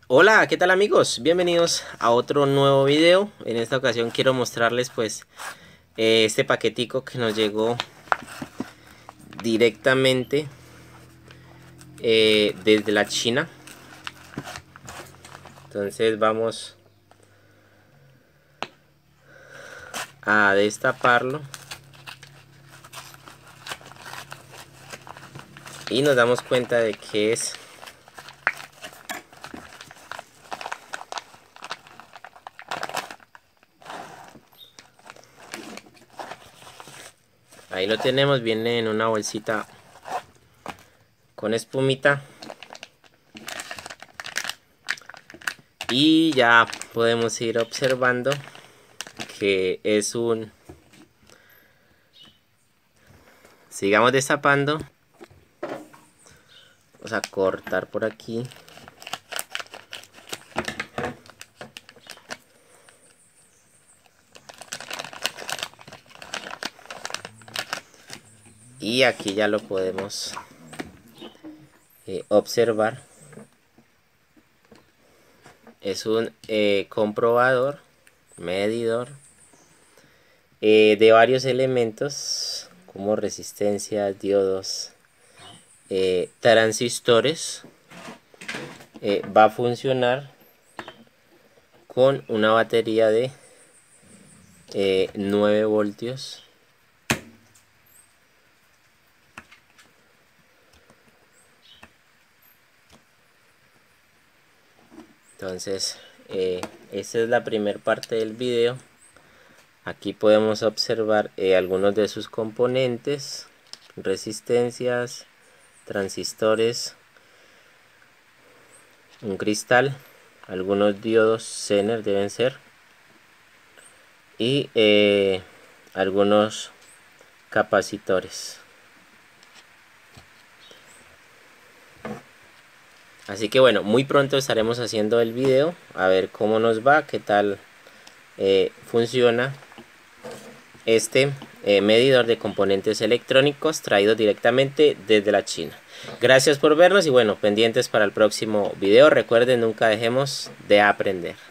Hola, ¿qué tal amigos? Bienvenidos a otro nuevo video. En esta ocasión quiero mostrarles pues este paquetico que nos llegó directamente desde la China. Entonces vamos a destaparlo y nos damos cuenta de que es ahí lo tenemos, viene en una bolsita con espumita y ya podemos ir observando que es un... Sigamos destapando. Vamos a cortar por aquí. Y aquí ya lo podemos observar. Es un comprobador, medidor de varios elementos como resistencias, diodos, transistores. Va a funcionar con una batería de 9 voltios. Entonces esta es la primera parte del video. Aquí podemos observar algunos de sus componentes, resistencias, transistores, un cristal, algunos diodos Zener deben ser, y algunos capacitores. Así que bueno, muy pronto estaremos haciendo el video, a ver cómo nos va, qué tal funciona este medidor de componentes electrónicos traído directamente desde la China. Gracias por vernos y bueno, pendientes para el próximo video. Recuerden, nunca dejemos de aprender.